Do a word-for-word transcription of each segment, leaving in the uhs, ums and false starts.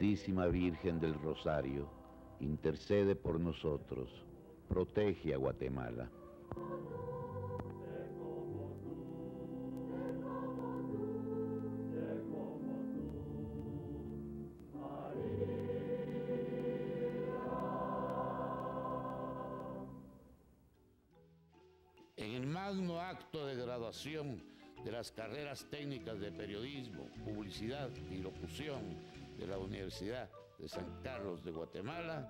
Santísima Virgen del Rosario, intercede por nosotros, protege a Guatemala. En el magno acto de graduación de las carreras técnicas de periodismo, publicidad y locución de la Universidad de San Carlos de Guatemala,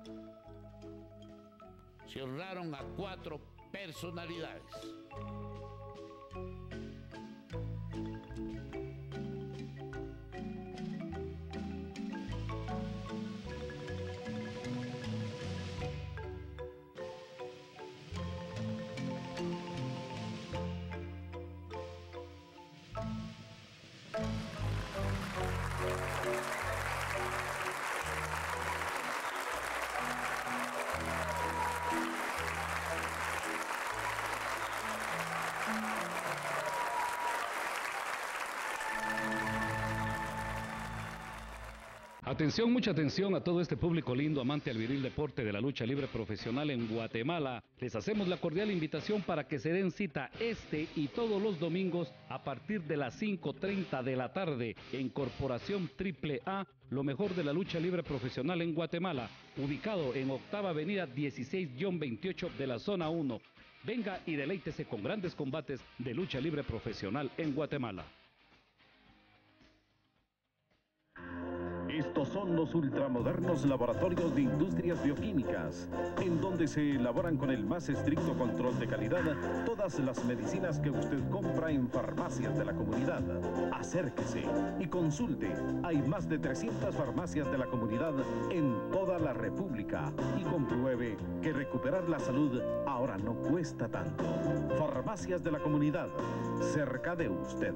se honraron a cuatro personalidades. Atención, mucha atención a todo este público lindo, amante al viril deporte de la lucha libre profesional en Guatemala. Les hacemos la cordial invitación para que se den cita este y todos los domingos a partir de las cinco treinta de la tarde en Corporación Triple A, lo mejor de la lucha libre profesional en Guatemala, ubicado en Octava Avenida dieciséis veintiocho de la Zona uno. Venga y deleítese con grandes combates de lucha libre profesional en Guatemala. Estos son los ultramodernos laboratorios de industrias bioquímicas, en donde se elaboran con el más estricto control de calidad todas las medicinas que usted compra en farmacias de la comunidad. Acérquese y consulte. Hay más de trescientas farmacias de la comunidad en toda la República y compruebe que recuperar la salud ahora no cuesta tanto. Farmacias de la comunidad, cerca de usted.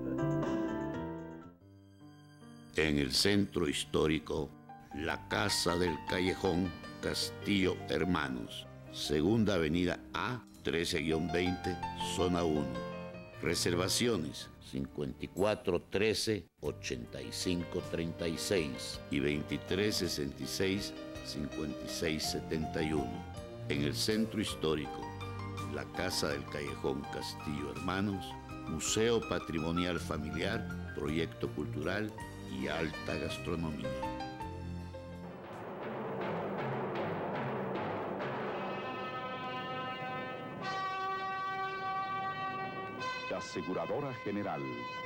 En el centro histórico, la Casa del Callejón Castillo Hermanos, Segunda Avenida A, trece veinte, Zona uno. Reservaciones cincuenta y cuatro trece ochenta y cinco treinta y seis y veintitrés sesenta y seis cincuenta y seis setenta y uno. En el centro histórico, la Casa del Callejón Castillo Hermanos, Museo Patrimonial Familiar, Proyecto Cultural y alta gastronomía. Aseguradora General.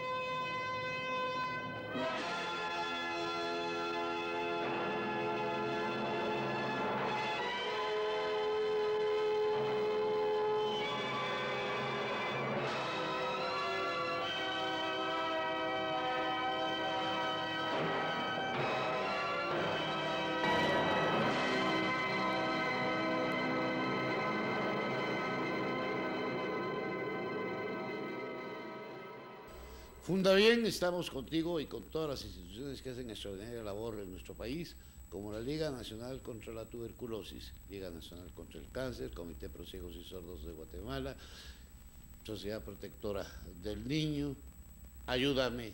Fundabien, estamos contigo y con todas las instituciones que hacen extraordinaria labor en nuestro país, como la Liga Nacional contra la Tuberculosis, Liga Nacional contra el Cáncer, Comité Pro Ciegos y Sordos de Guatemala, Sociedad Protectora del Niño, Ayúdame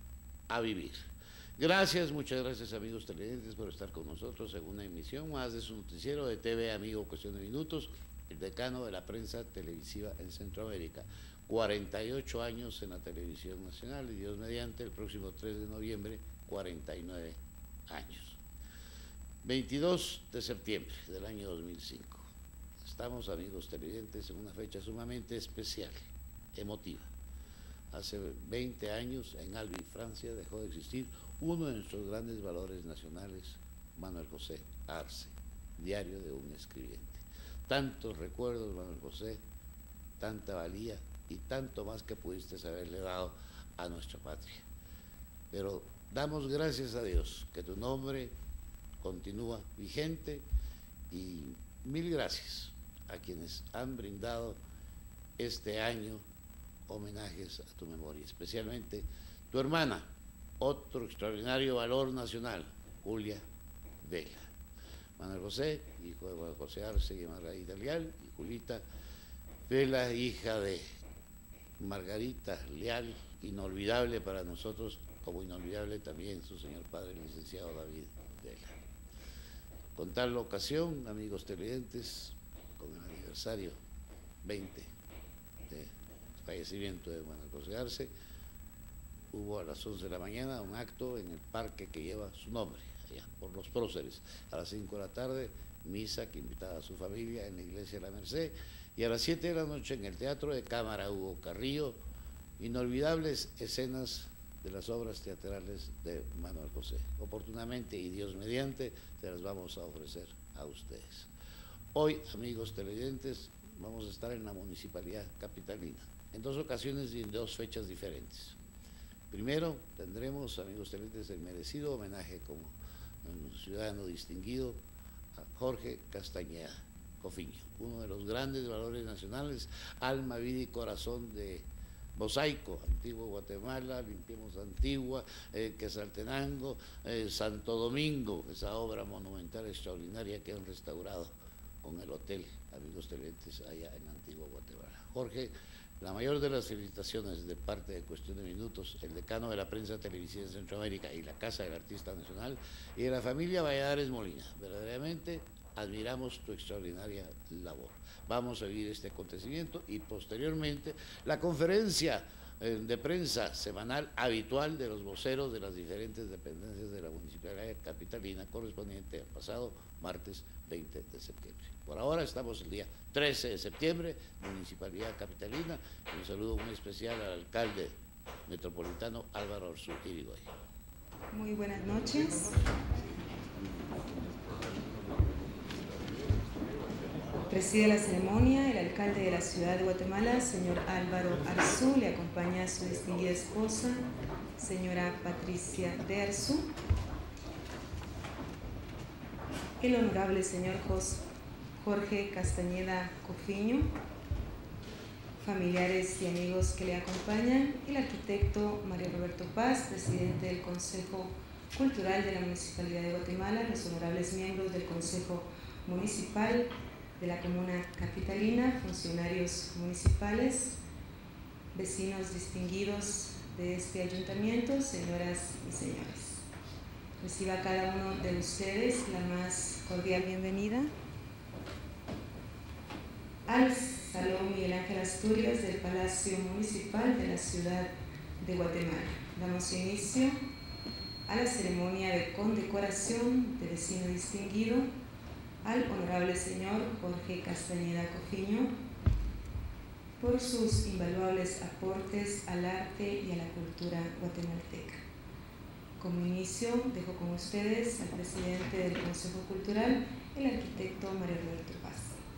a Vivir. Gracias, muchas gracias amigos televidentes por estar con nosotros en una emisión más de su noticiero de T V Amigo Cuestión de Minutos, el decano de la prensa televisiva en Centroamérica. cuarenta y ocho años en la televisión nacional y Dios mediante, el próximo tres de noviembre, cuarenta y nueve años. veintidós de septiembre del año dos mil cinco. Estamos, amigos televidentes, en una fecha sumamente especial, emotiva. Hace veinte años en Albi, Francia, dejó de existir uno de nuestros grandes valores nacionales, Manuel José Arce, Diario de un Escribiente. Tantos recuerdos, Manuel José, tanta valía y tanto más que pudiste haberle dado a nuestra patria. Pero damos gracias a Dios que tu nombre continúa vigente y mil gracias a quienes han brindado este año homenajes a tu memoria, especialmente tu hermana, otro extraordinario valor nacional, Julia Vela. Manuel José, hijo de Juan José Arce y Margarita Leal, y Julita Vela, hija de Margarita Leal, inolvidable para nosotros, como inolvidable también su señor padre, el licenciado David Con tal ocasión, amigos televidentes, con el aniversario veinte de fallecimiento de Manuel José Arce, hubo a las once de la mañana un acto en el parque que lleva su nombre, allá por los próceres. A las cinco de la tarde, misa que invitaba a su familia en la iglesia de la Merced, y a las siete de la noche en el Teatro de Cámara Hugo Carrillo, inolvidables escenas de las obras teatrales de Manuel José. Oportunamente y Dios mediante, se las vamos a ofrecer a ustedes. Hoy, amigos televidentes, vamos a estar en la Municipalidad Capitalina, en dos ocasiones y en dos fechas diferentes. Primero, tendremos, amigos televidentes, el merecido homenaje como un ciudadano distinguido a Jorge Castañeda Cofiño, uno de los grandes valores nacionales, alma, vida y corazón de Mosaico, Antiguo Guatemala, Limpiemos Antigua, eh, Quetzaltenango, eh, Santo Domingo, esa obra monumental extraordinaria que han restaurado con el hotel, amigos televidentes, allá en Antiguo Guatemala. Jorge, la mayor de las felicitaciones de parte de Cuestión de Minutos, el decano de la prensa televisiva en Centroamérica y la Casa del Artista Nacional, y de la familia Valladares Molina. Verdaderamente admiramos tu extraordinaria labor. Vamos a vivir este acontecimiento y posteriormente la conferencia eh, de prensa semanal habitual de los voceros de las diferentes dependencias de la Municipalidad Capitalina, correspondiente al pasado martes veinte de septiembre. Por ahora estamos el día trece de septiembre, Municipalidad Capitalina, y un saludo muy especial al alcalde metropolitano Álvaro Arzú Irigoyen. Muy buenas noches. Preside la ceremonia el alcalde de la ciudad de Guatemala, señor Álvaro Arzú. Le acompaña su distinguida esposa, señora Patricia de Arzú. El honorable señor Jorge Castañeda Cofiño, familiares y amigos que le acompañan, el arquitecto Mario Roberto Paz, presidente del Consejo Cultural de la Municipalidad de Guatemala, los honorables miembros del Consejo Municipal de la Comuna Capitalina, funcionarios municipales, vecinos distinguidos de este ayuntamiento, señoras y señores. Reciba a cada uno de ustedes la más cordial bienvenida al Salón Miguel Ángel Asturias del Palacio Municipal de la Ciudad de Guatemala. Damos inicio a la ceremonia de condecoración de vecino distinguido al honorable señor Jorge Castañeda Cofiño por sus invaluables aportes al arte y a la cultura guatemalteca. Como inicio, dejo con ustedes al presidente del Consejo Cultural, el arquitecto Mario Roberto Paz.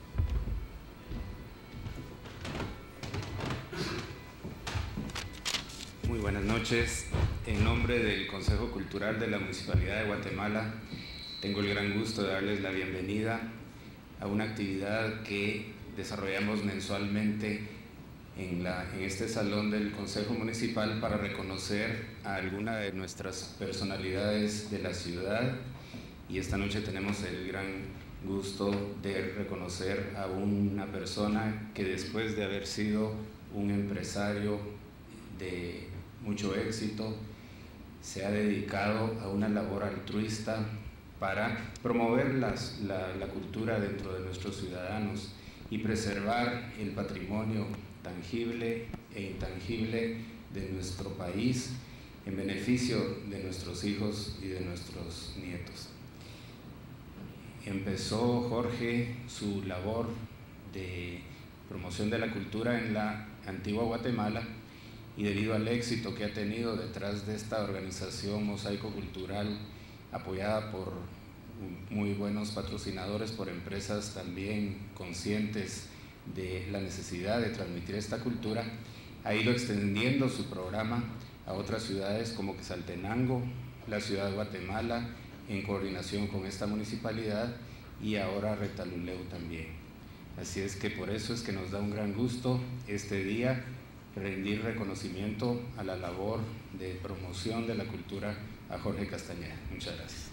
Muy buenas noches. En nombre del Consejo Cultural de la Municipalidad de Guatemala, tengo el gran gusto de darles la bienvenida a una actividad que desarrollamos mensualmente en, la, en este salón del Consejo Municipal para reconocer a alguna de nuestras personalidades de la ciudad, y esta noche tenemos el gran gusto de reconocer a una persona que, después de haber sido un empresario de mucho éxito, se ha dedicado a una labor altruista para promover las, la, la cultura dentro de nuestros ciudadanos y preservar el patrimonio tangible e intangible de nuestro país en beneficio de nuestros hijos y de nuestros nietos. Empezó Jorge su labor de promoción de la cultura en la antigua Guatemala, y debido al éxito que ha tenido detrás de esta organización Mosaico Cultural, apoyada por muy buenos patrocinadores, por empresas también conscientes de la necesidad de transmitir esta cultura, ha ido extendiendo su programa a otras ciudades como Quetzaltenango, la ciudad de Guatemala, en coordinación con esta municipalidad, y ahora Retaluleu también. Así es que por eso es que nos da un gran gusto este día rendir reconocimiento a la labor de promoción de la cultura a Jorge Castañeda. Muchas gracias.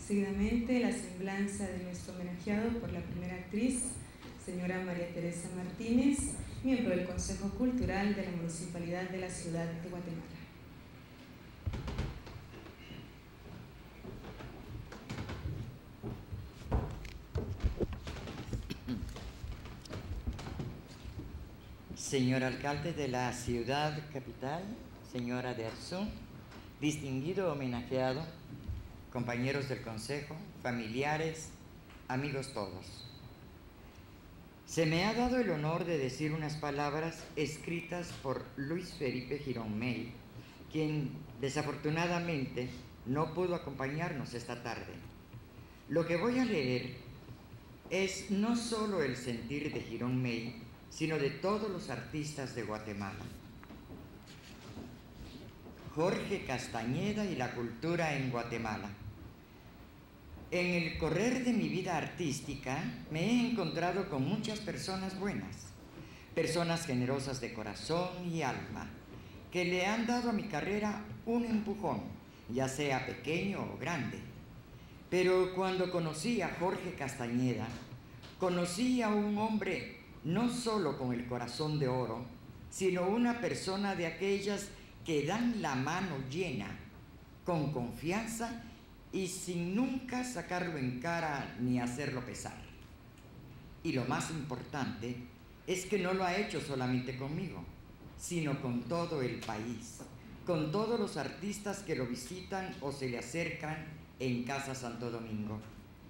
Seguidamente, la semblanza de nuestro homenajeado por la primera actriz, señora María Teresa Martínez, miembro del Consejo Cultural de la Municipalidad de la Ciudad de Guatemala. Señor alcalde de la ciudad capital, señora Derzún, distinguido homenajeado, compañeros del consejo, familiares, amigos todos. Se me ha dado el honor de decir unas palabras escritas por Luis Felipe Girón May, quien desafortunadamente no pudo acompañarnos esta tarde. Lo que voy a leer es no solo el sentir de Girón May, sino de todos los artistas de Guatemala. Jorge Castañeda y la cultura en Guatemala. En el correr de mi vida artística me he encontrado con muchas personas buenas, personas generosas de corazón y alma, que le han dado a mi carrera un empujón, ya sea pequeño o grande. Pero cuando conocí a Jorge Castañeda, conocí a un hombre no solo con el corazón de oro, sino una persona de aquellas que dan la mano llena, con confianza y sin nunca sacarlo en cara ni hacerlo pesar. Y lo más importante es que no lo ha hecho solamente conmigo, sino con todo el país, con todos los artistas que lo visitan o se le acercan en Casa Santo Domingo.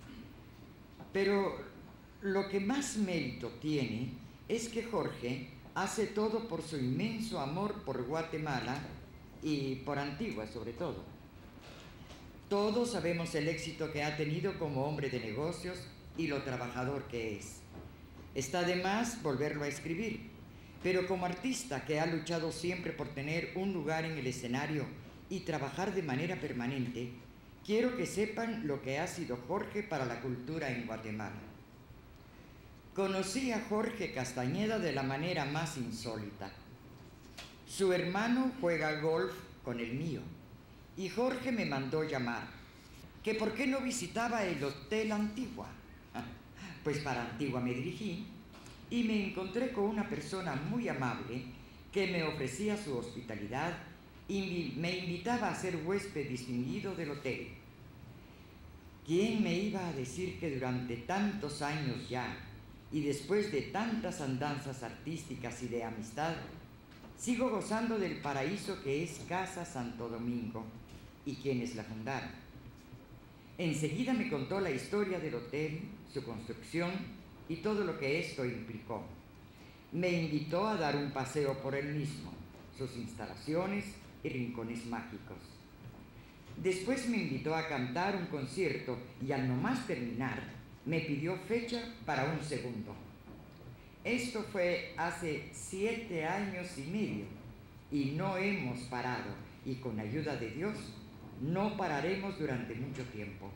Pero lo que más mérito tiene es que Jorge hace todo por su inmenso amor por Guatemala y por Antigua sobre todo. Todos sabemos el éxito que ha tenido como hombre de negocios y lo trabajador que es. Está de más volverlo a escribir, pero como artista que ha luchado siempre por tener un lugar en el escenario y trabajar de manera permanente, quiero que sepan lo que ha sido Jorge para la cultura en Guatemala. Conocí a Jorge Castañeda de la manera más insólita. Su hermano juega golf con el mío y Jorge me mandó llamar, que por qué no visitaba el Hotel Antigua. Pues para Antigua me dirigí y me encontré con una persona muy amable que me ofrecía su hospitalidad y me invitaba a ser huésped distinguido del hotel. ¿Quién me iba a decir que durante tantos años ya, y después de tantas andanzas artísticas y de amistad, sigo gozando del paraíso que es Casa Santo Domingo y quienes la fundaron? Enseguida me contó la historia del hotel, su construcción y todo lo que esto implicó. Me invitó a dar un paseo por él mismo, sus instalaciones y rincones mágicos. Después me invitó a cantar un concierto y al nomás terminar, me pidió fecha para un segundo. Esto fue hace siete años y medio y no hemos parado y con ayuda de Dios no pararemos durante mucho tiempo.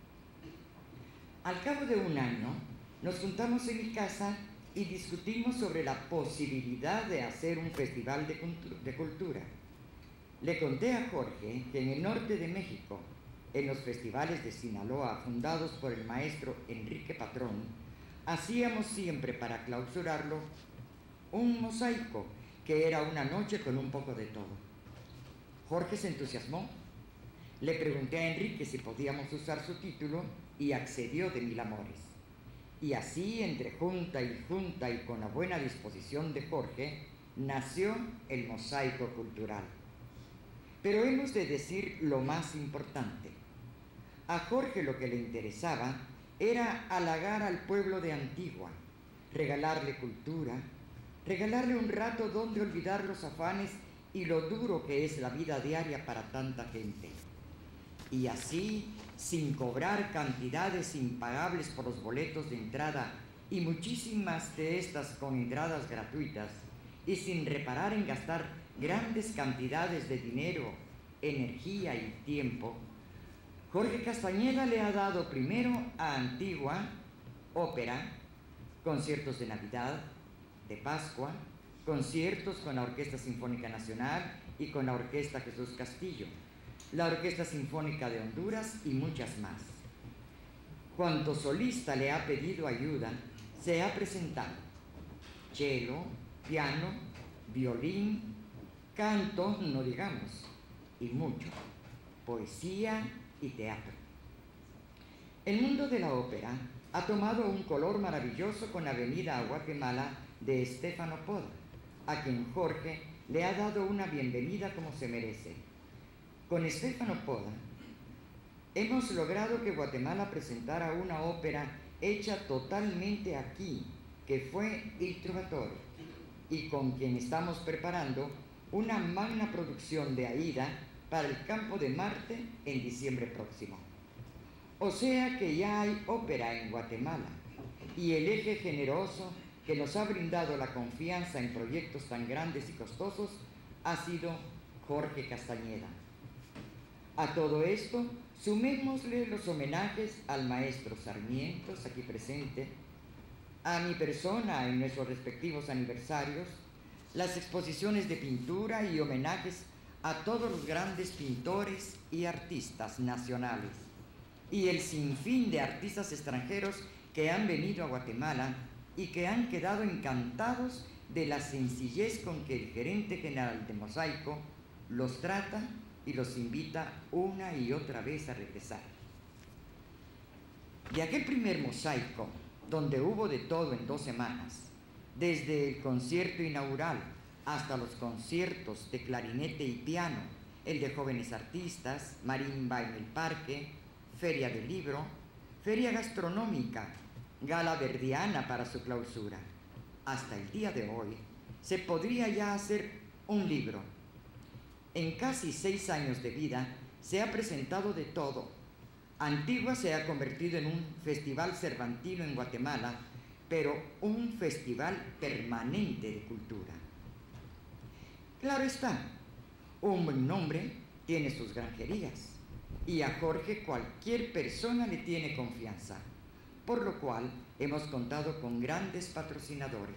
Al cabo de un año nos juntamos en mi casa y discutimos sobre la posibilidad de hacer un festival de, de cultura. Le conté a Jorge que en el norte de México, en los festivales de Sinaloa fundados por el maestro Enrique Patrón, hacíamos siempre para clausurarlo un mosaico que era una noche con un poco de todo. Jorge se entusiasmó. Le pregunté a Enrique si podíamos usar su título y accedió de mil amores. Y así, entre junta y junta y con la buena disposición de Jorge, nació el Mosaico Cultural. Pero hemos de decir lo más importante. A Jorge lo que le interesaba era halagar al pueblo de Antigua, regalarle cultura, regalarle un rato donde olvidar los afanes y lo duro que es la vida diaria para tanta gente. Y así, sin cobrar cantidades impagables por los boletos de entrada y muchísimas de estas con entradas gratuitas, y sin reparar en gastar grandes cantidades de dinero, energía y tiempo, Jorge Castañeda le ha dado primero a Antigua ópera, conciertos de Navidad, de Pascua, conciertos con la Orquesta Sinfónica Nacional y con la Orquesta Jesús Castillo, la Orquesta Sinfónica de Honduras y muchas más. cuanto solista le ha pedido ayuda, se ha presentado. Cello, piano, violín, canto, no digamos, y mucho, poesía y teatro. El mundo de la ópera ha tomado un color maravilloso con la venida a Guatemala de Stefano Poda, a quien Jorge le ha dado una bienvenida como se merece. Con Stefano Poda hemos logrado que Guatemala presentara una ópera hecha totalmente aquí, que fue Il Trovatore, y con quien estamos preparando una magna producción de Aida para el Campo de Marte en diciembre próximo. O sea que ya hay ópera en Guatemala, y el eje generoso que nos ha brindado la confianza en proyectos tan grandes y costosos ha sido Jorge Castañeda. A todo esto, sumémosle los homenajes al maestro Sarmientos, aquí presente, a mi persona en nuestros respectivos aniversarios, las exposiciones de pintura y homenajes a todos los grandes pintores y artistas nacionales, y el sinfín de artistas extranjeros que han venido a Guatemala y que han quedado encantados de la sencillez con que el gerente general de Mosaico los trata y los invita una y otra vez a regresar. Y aquel primer Mosaico, donde hubo de todo en dos semanas, desde el concierto inaugural hasta los conciertos de clarinete y piano, el de jóvenes artistas, marimba en el parque, feria del libro, feria gastronómica, gala verdiana para su clausura. Hasta el día de hoy se podría ya hacer un libro. En casi seis años de vida se ha presentado de todo. Antigua se ha convertido en un festival cervantino en Guatemala, pero un festival permanente de cultura. Claro está, un buen nombre tiene sus granjerías, y a Jorge cualquier persona le tiene confianza, por lo cual hemos contado con grandes patrocinadores.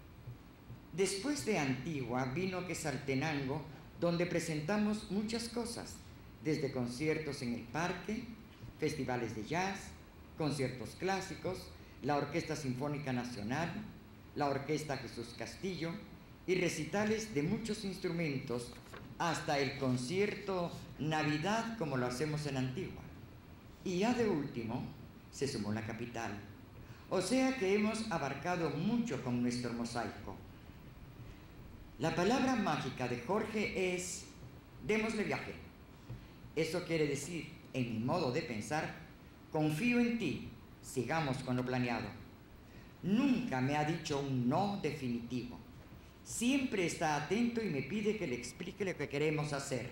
Después de Antigua vino Quetzaltenango, donde presentamos muchas cosas, desde conciertos en el parque, festivales de jazz, conciertos clásicos, la Orquesta Sinfónica Nacional, la Orquesta Jesús Castillo y recitales de muchos instrumentos, hasta el concierto Navidad como lo hacemos en Antigua. Y ya de último se sumó la capital, o sea que hemos abarcado mucho con nuestro mosaico. La palabra mágica de Jorge es démosle viaje. Eso quiere decir, en mi modo de pensar, confío en ti, sigamos con lo planeado. Nunca me ha dicho un no definitivo. Siempre está atento y me pide que le explique lo que queremos hacer.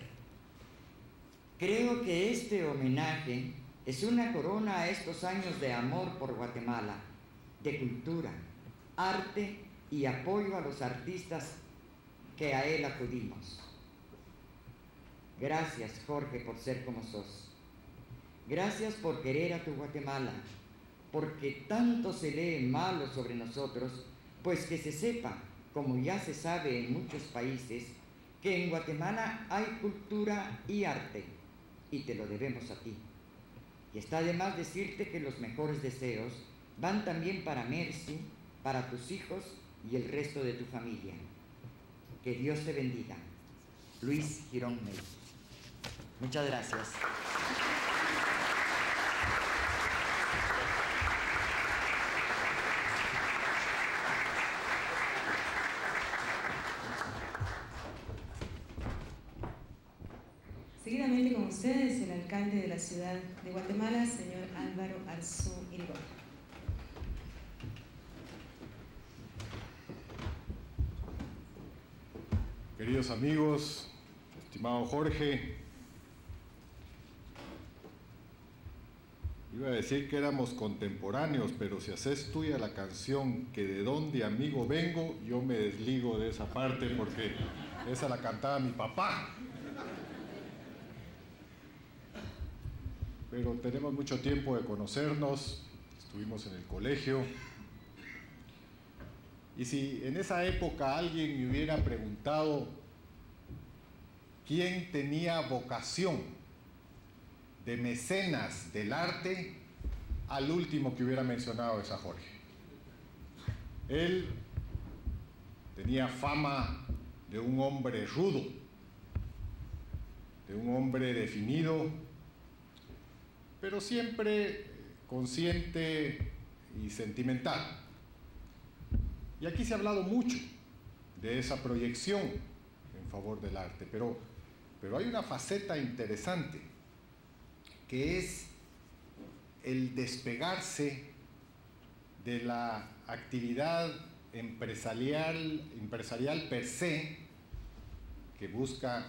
Creo que este homenaje es una corona a estos años de amor por Guatemala, de cultura, arte y apoyo a los artistas que a él acudimos. Gracias, Jorge, por ser como sos. Gracias por querer a tu Guatemala, porque tanto se lee malo sobre nosotros, pues que se sepa, como ya se sabe en muchos países, que en Guatemala hay cultura y arte, y te lo debemos a ti. Y está de más decirte que los mejores deseos van también para Mercy, para tus hijos y el resto de tu familia. Que Dios te bendiga. Luis Girón Mey. Muchas gracias. Seguidamente con ustedes el alcalde de la ciudad de Guatemala, señor Álvaro Arzú Irigoyen. Queridos amigos, estimado Jorge, iba a decir que éramos contemporáneos, pero si haces tuya la canción que de dónde amigo vengo, yo me desligo de esa parte porque esa la cantaba mi papá. Pero tenemos mucho tiempo de conocernos, estuvimos en el colegio. Y si en esa época alguien me hubiera preguntado quién tenía vocación de mecenas del arte, al último que hubiera mencionado es a Jorge. Él tenía fama de un hombre rudo, de un hombre definido, pero siempre consciente y sentimental. Y aquí se ha hablado mucho de esa proyección en favor del arte, pero, pero hay una faceta interesante, que es el despegarse de la actividad empresarial, empresarial per se, que busca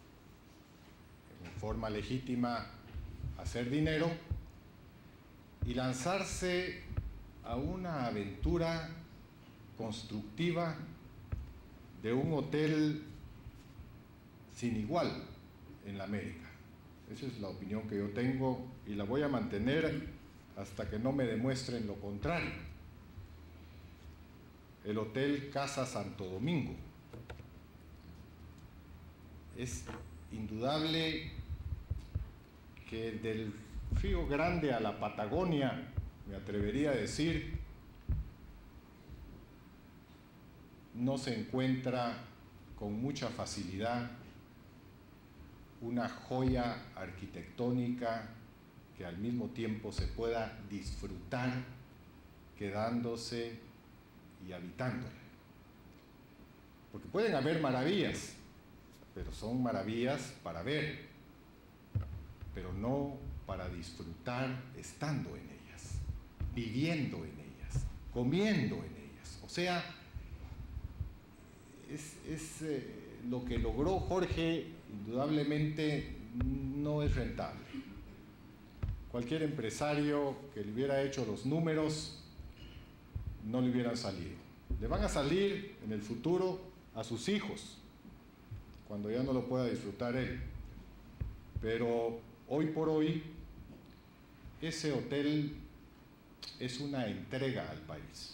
en forma legítima hacer dinero, y lanzarse a una aventura constructiva de un hotel sin igual en la América. Esa es la opinión que yo tengo y la voy a mantener hasta que no me demuestren lo contrario. El Hotel Casa Santo Domingo. Es indudable que del Río Grande a la Patagonia, me atrevería a decir, no se encuentra con mucha facilidad una joya arquitectónica que al mismo tiempo se pueda disfrutar quedándose y habitándole. Porque pueden haber maravillas, pero son maravillas para ver, pero no para disfrutar estando en ellas, viviendo en ellas, comiendo en ellas. O sea, es, es eh, lo que logró Jorge, indudablemente no es rentable. Cualquier empresario que le hubiera hecho los números no le hubieran salido. Le van a salir en el futuro a sus hijos, cuando ya no lo pueda disfrutar él. Pero hoy por hoy, ese hotel es una entrega al país.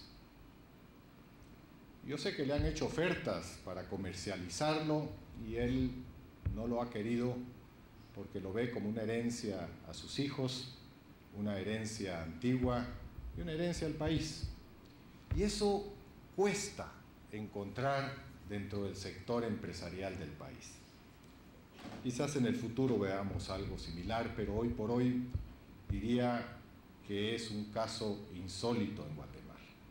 Yo sé que le han hecho ofertas para comercializarlo y él no lo ha querido porque lo ve como una herencia a sus hijos, una herencia antigua y una herencia al país. Y eso cuesta encontrar dentro del sector empresarial del país. Quizás en el futuro veamos algo similar, pero hoy por hoy diría que es un caso insólito en Guatemala.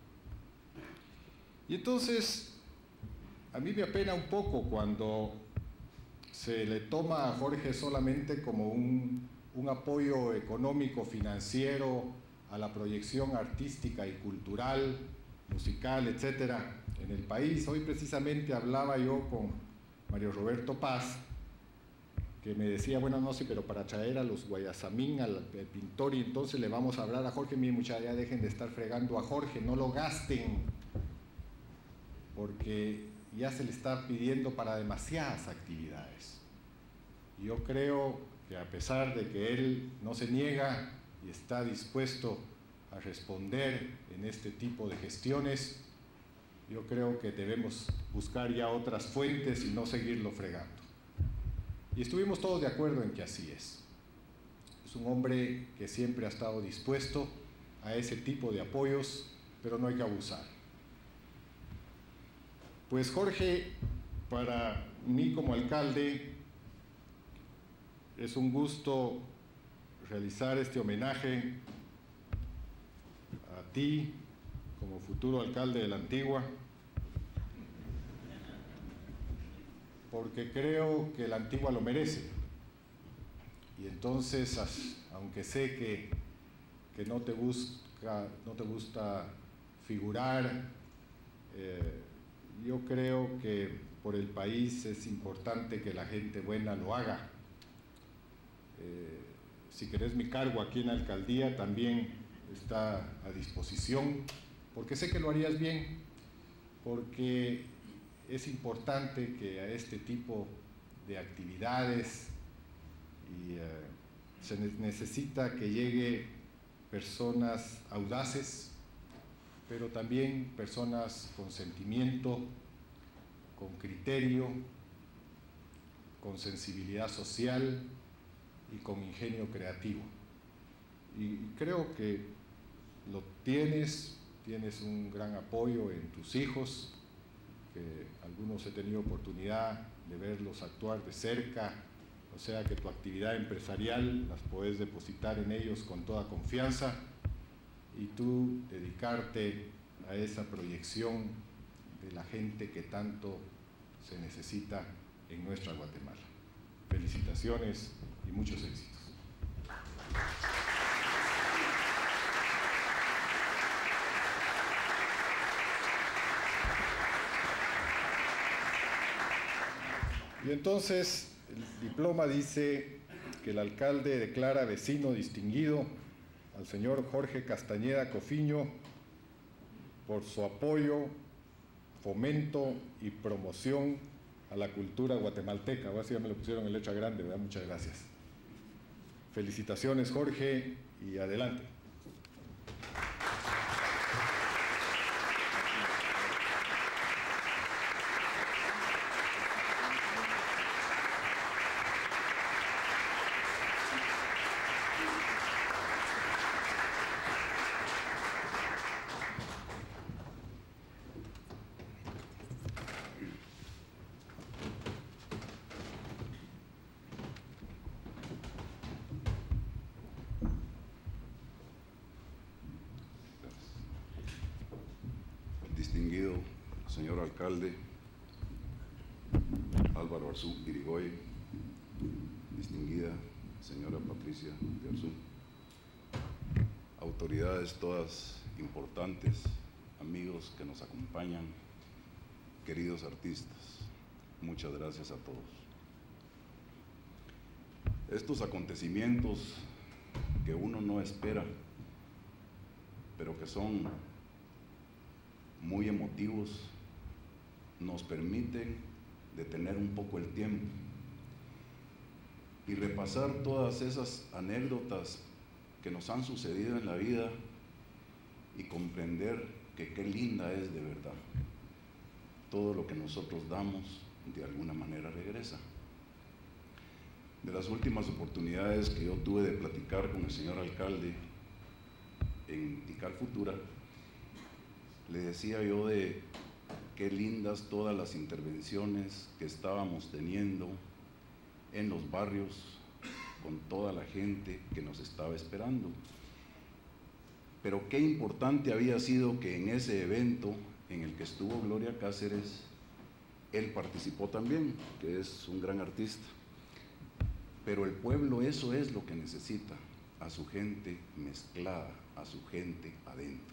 Y entonces, a mí me apena un poco cuando se le toma a Jorge solamente como un, un apoyo económico, financiero, a la proyección artística y cultural, musical, etcétera, en el país. Hoy precisamente hablaba yo con Mario Roberto Paz, que me decía, bueno, no, sí, pero para traer a los Guayasamín, al, al pintor, y entonces le vamos a hablar a Jorge. Miren, muchachos, ya dejen de estar fregando a Jorge, no lo gasten, porque ya se le está pidiendo para demasiadas actividades. Yo creo que a pesar de que él no se niega y está dispuesto a responder en este tipo de gestiones, yo creo que debemos buscar ya otras fuentes y no seguirlo fregando. Y estuvimos todos de acuerdo en que así es. Es un hombre que siempre ha estado dispuesto a ese tipo de apoyos, pero no hay que abusar. Pues Jorge, para mí como alcalde, es un gusto realizar este homenaje a ti como futuro alcalde de la Antigua, porque creo que la Antigua lo merece. Y entonces, aunque sé que, que no te busca, no te gusta figurar, eh, yo creo que por el país es importante que la gente buena lo haga. Eh, si querés mi cargo aquí en la alcaldía, también está a disposición, porque sé que lo harías bien, porque es importante que a este tipo de actividades y, eh, se necesita que llegue personas audaces, pero también personas con sentimiento, con criterio, con sensibilidad social y con ingenio creativo. y creo que lo tienes, tienes un gran apoyo en tus hijos, que algunos he tenido oportunidad de verlos actuar de cerca, o sea que tu actividad empresarial las puedes depositar en ellos con toda confianza y tú dedicarte a esa proyección de la gente que tanto se necesita en nuestra Guatemala. Felicitaciones y muchos éxitos. Y entonces el diploma dice que el alcalde declara vecino distinguido al señor Jorge Castañeda Cofiño por su apoyo, fomento y promoción a la cultura guatemalteca. Ahora sí ya me lo pusieron en letra grande, ¿verdad? Muchas gracias. Felicitaciones, Jorge, y adelante. Distinguido señor alcalde Álvaro Arzú Irigoyen, distinguida señora Patricia de Arzú, autoridades todas importantes, amigos que nos acompañan, queridos artistas, muchas gracias a todos. Estos acontecimientos que uno no espera, pero que son muy emotivos, nos permiten detener un poco el tiempo y repasar todas esas anécdotas que nos han sucedido en la vida y comprender que qué linda es de verdad. Todo lo que nosotros damos de alguna manera regresa. De las últimas oportunidades que yo tuve de platicar con el señor alcalde en Tikal Futura, le decía yo de qué lindas todas las intervenciones que estábamos teniendo en los barrios con toda la gente que nos estaba esperando. Pero qué importante había sido que en ese evento en el que estuvo Gloria Cáceres, él participó también, que es un gran artista. Pero el pueblo eso es lo que necesita, a su gente mezclada, a su gente adentro.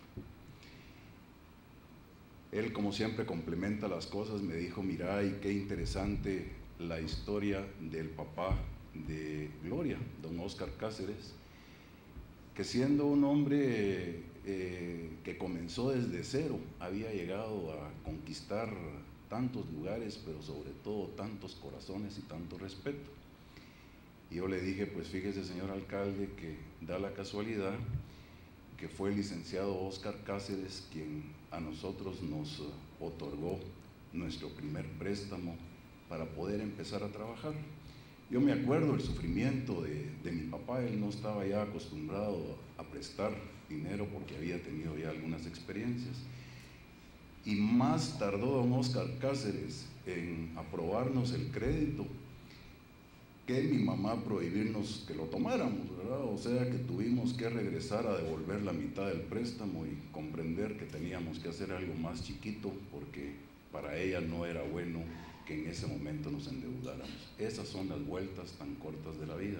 Él, como siempre, complementa las cosas, me dijo, mira, y qué interesante la historia del papá de Gloria, don Óscar Cáceres, que siendo un hombre eh, que comenzó desde cero, había llegado a conquistar tantos lugares, pero sobre todo tantos corazones y tanto respeto. Y yo le dije, pues fíjese, señor alcalde, que da la casualidad que fue el licenciado Óscar Cáceres quien a nosotros nos otorgó nuestro primer préstamo para poder empezar a trabajar. Yo me acuerdo el sufrimiento de, de mi papá, él no estaba ya acostumbrado a prestar dinero porque había tenido ya algunas experiencias. Y más tardó don Óscar Cáceres en aprobarnos el crédito que mi mamá prohibirnos que lo tomáramos, ¿verdad? O sea que tuvimos que regresar a devolver la mitad del préstamo y comprender que teníamos que hacer algo más chiquito porque para ella no era bueno que en ese momento nos endeudáramos. Esas son las vueltas tan cortas de la vida.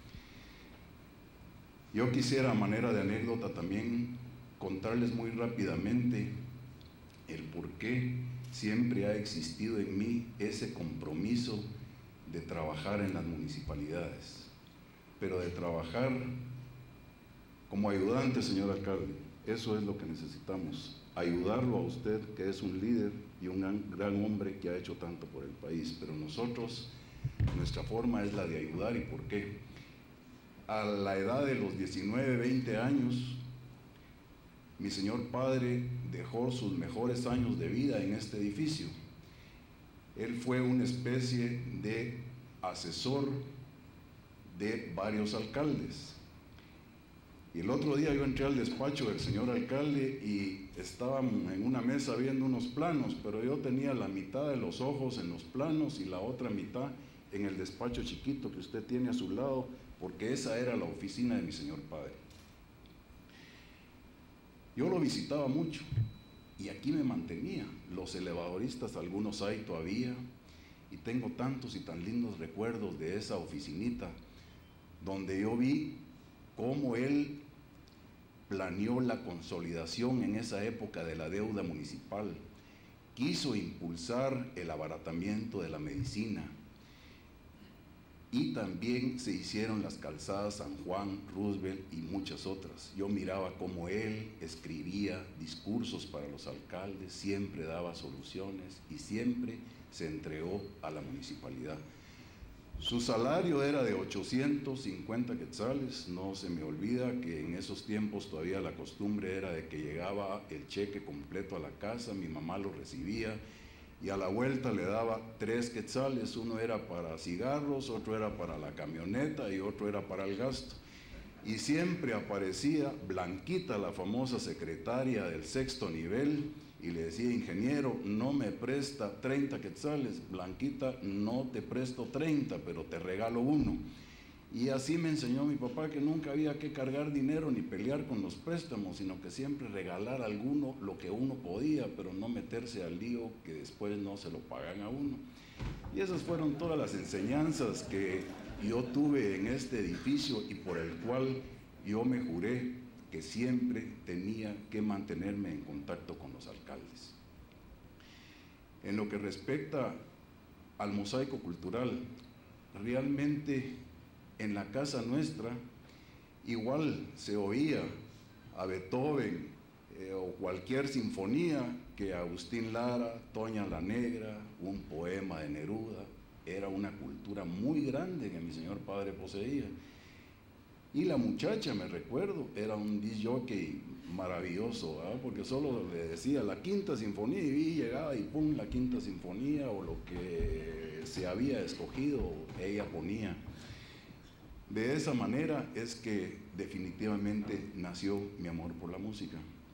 Yo quisiera, a manera de anécdota, también contarles muy rápidamente el por qué siempre ha existido en mí ese compromiso de trabajar en las municipalidades, pero de trabajar como ayudante, señor alcalde. Eso es lo que necesitamos, ayudarlo a usted, que es un líder y un gran, gran hombre que ha hecho tanto por el país, pero nosotros, nuestra forma es la de ayudar. ¿Y por qué? A la edad de los diecinueve, veinte años, mi señor padre dejó sus mejores años de vida en este edificio. Él fue una especie de asesor de varios alcaldes. Y el otro día yo entré al despacho del señor alcalde y estábamos en una mesa viendo unos planos, pero yo tenía la mitad de los ojos en los planos y la otra mitad en el despacho chiquito que usted tiene a su lado, porque esa era la oficina de mi señor padre. Yo lo visitaba mucho y aquí me mantenía. Los elevadoristas, algunos hay todavía, y tengo tantos y tan lindos recuerdos de esa oficinita, donde yo vi cómo él planeó la consolidación en esa época de la deuda municipal, quiso impulsar el abaratamiento de la medicina, y también se hicieron las calzadas San Juan, Roosevelt y muchas otras. Yo miraba cómo él escribía discursos para los alcaldes, siempre daba soluciones y siempre se entregó a la municipalidad. Su salario era de ochocientos cincuenta quetzales. No se me olvida que en esos tiempos todavía la costumbre era de que llegaba el cheque completo a la casa, mi mamá lo recibía y a la vuelta le daba tres quetzales. Uno era para cigarros, otro era para la camioneta y otro era para el gasto. Y siempre aparecía Blanquita, la famosa secretaria del sexto nivel, y le decía: ingeniero, no me presta treinta quetzales. Blanquita, no te presto treinta, pero te regalo uno. Y así me enseñó mi papá que nunca había que cargar dinero ni pelear con los préstamos, sino que siempre regalar a alguno lo que uno podía, pero no meterse al lío que después no se lo pagan a uno. Y esas fueron todas las enseñanzas que yo tuve en este edificio y por el cual yo me juré que siempre tenía que mantenerme en contacto con los alcaldes. En lo que respecta al mosaico cultural, realmente en la casa nuestra igual se oía a Beethoven eh, o cualquier sinfonía que Agustín Lara, Toña la Negra, un poema de Neruda. Era una cultura muy grande que mi señor padre poseía. Y la muchacha, me recuerdo, era un disc jockey maravilloso, ¿verdad? Porque solo le decía la quinta sinfonía y llegaba y pum, la quinta sinfonía o lo que se había escogido, ella ponía. De esa manera es que definitivamente nació mi amor por la música.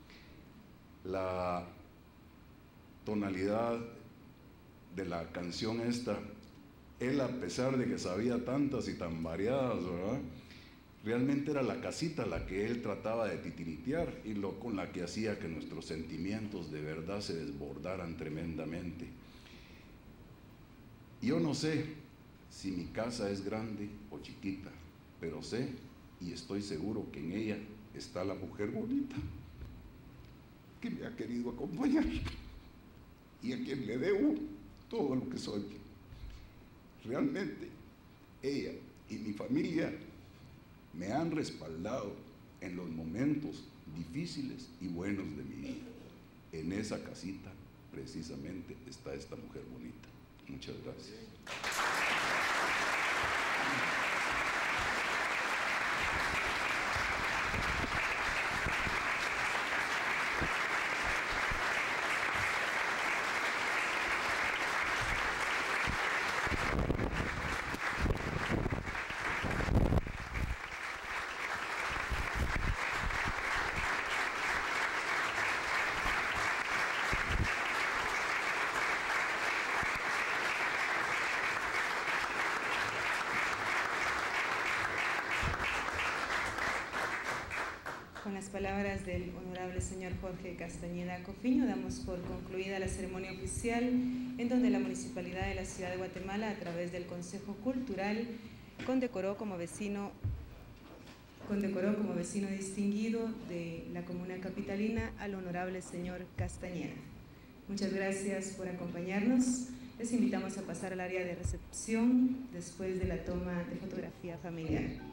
La tonalidad de la canción esta, él, a pesar de que sabía tantas y tan variadas, ¿verdad?, realmente era la casita la que él trataba de titiritear y lo, con la que hacía que nuestros sentimientos de verdad se desbordaran tremendamente. Yo no sé si mi casa es grande o chiquita, pero sé y estoy seguro que en ella está la mujer bonita que me ha querido acompañar y a quien le debo todo lo que soy. Realmente ella y mi familia me han respaldado en los momentos difíciles y buenos de mi vida. En esa casita precisamente está esta mujer bonita. Muchas gracias. Con las palabras del honorable señor Jorge Castañeda Cofiño, damos por concluida la ceremonia oficial en donde la Municipalidad de la Ciudad de Guatemala, a través del Consejo Cultural, condecoró como vecino, condecoró como vecino distinguido de la comuna capitalina al honorable señor Castañeda. Muchas gracias por acompañarnos. Les invitamos a pasar al área de recepción después de la toma de fotografía familiar.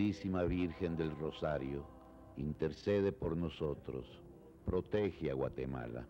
Santísima Virgen del Rosario, intercede por nosotros, protege a Guatemala.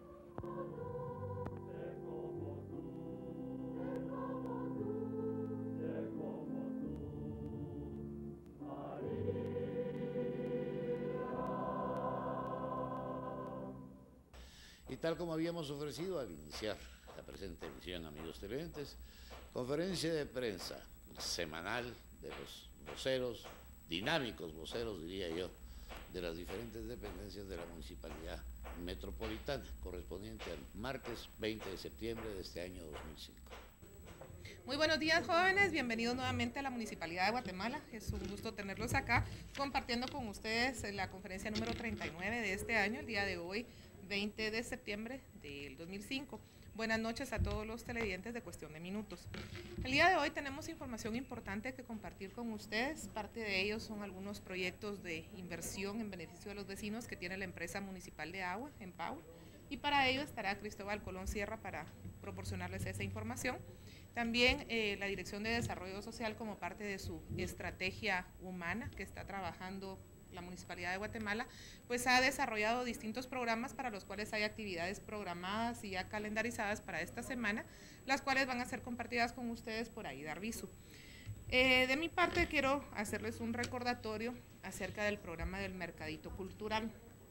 Y tal como habíamos ofrecido al iniciar la presente emisión, amigos televidentes, conferencia de prensa semanal de los voceros, dinámicos voceros, diría yo, de las diferentes dependencias de la Municipalidad Metropolitana, correspondiente al martes veinte de septiembre de este año dos mil cinco. Muy buenos días, jóvenes, bienvenidos nuevamente a la Municipalidad de Guatemala. Es un gusto tenerlos acá, compartiendo con ustedes la conferencia número treinta y nueve de este año, el día de hoy, veinte de septiembre del dos mil cinco. Buenas noches a todos los televidentes de Cuestión de Minutos. El día de hoy tenemos información importante que compartir con ustedes. Parte de ellos son algunos proyectos de inversión en beneficio de los vecinos que tiene la empresa municipal de agua, Empower, y para ello estará Cristóbal Colón Sierra para proporcionarles esa información. También eh, la Dirección de Desarrollo Social, como parte de su estrategia humana que está trabajando la Municipalidad de Guatemala, pues ha desarrollado distintos programas para los cuales hay actividades programadas y ya calendarizadas para esta semana, las cuales van a ser compartidas con ustedes por Aida Arbizu. Eh, de mi parte quiero hacerles un recordatorio acerca del programa del Mercadito Cultural.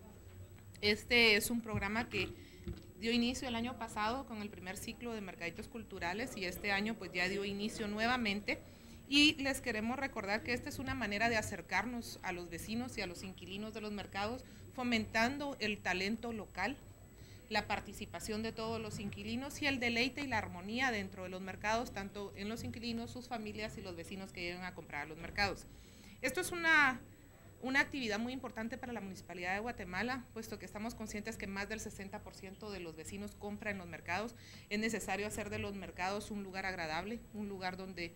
Este es un programa que dio inicio el año pasado con el primer ciclo de mercaditos culturales y este año pues ya dio inicio nuevamente. Y les queremos recordar que esta es una manera de acercarnos a los vecinos y a los inquilinos de los mercados, fomentando el talento local, la participación de todos los inquilinos y el deleite y la armonía dentro de los mercados, tanto en los inquilinos, sus familias y los vecinos que llegan a comprar a los mercados. Esto es una, una actividad muy importante para la Municipalidad de Guatemala, puesto que estamos conscientes que más del sesenta por ciento de los vecinos compra en los mercados. Es necesario hacer de los mercados un lugar agradable, un lugar donde